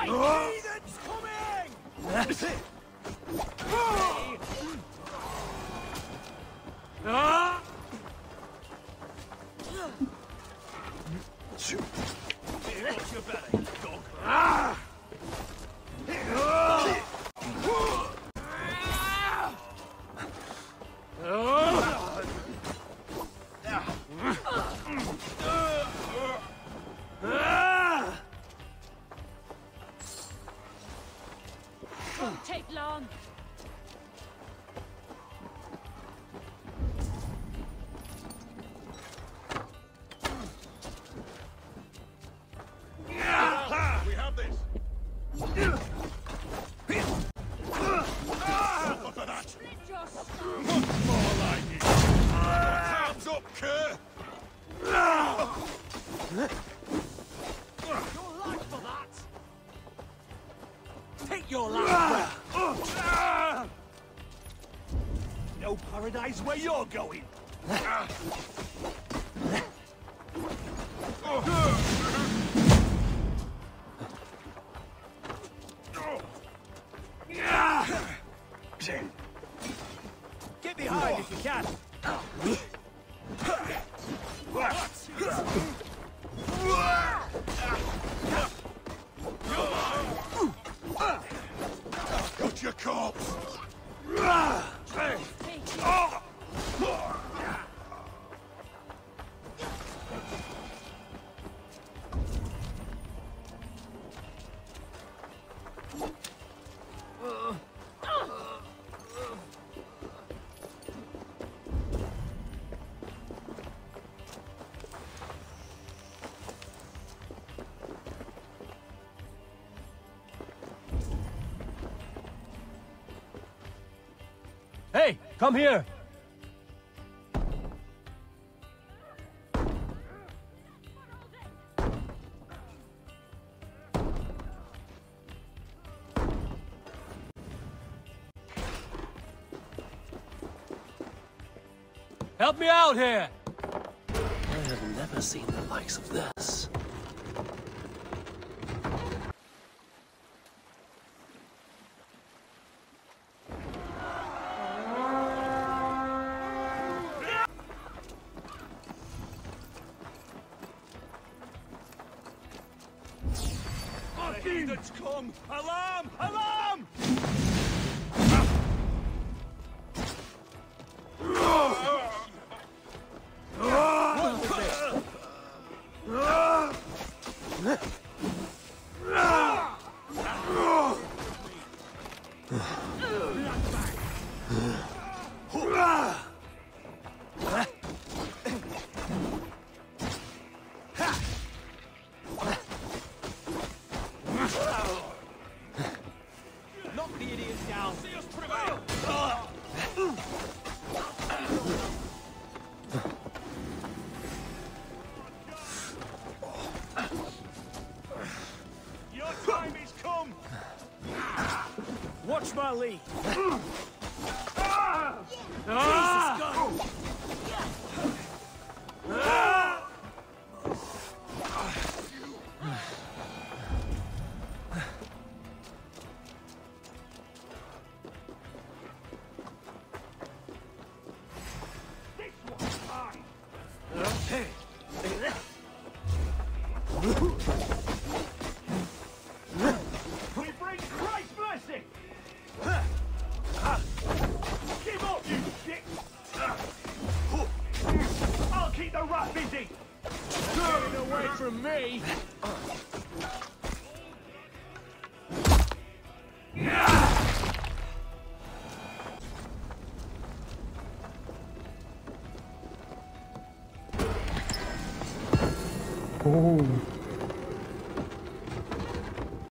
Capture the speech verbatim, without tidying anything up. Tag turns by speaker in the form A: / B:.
A: Heathen's coming! That's it! Ah! What's your belly, dog? Ah!
B: Won't take long.
A: We have this. Look at that. Much more like it. Hands up, Kerr. Your life for that. Take your last breath. No paradise where you're going. Get behind if you can. Got your corpse.
C: Hey, come here! Help me out here!
D: I have never seen the likes of this.
A: Heathens come! Alarm! Alarm! Knock the idiots down! See us prevail! Your time is come! Watch my lead! Jesus, go! We bring Christ's blessing! Give up, you dick! I'll keep the rat busy! Getting away from me!
C: Oh.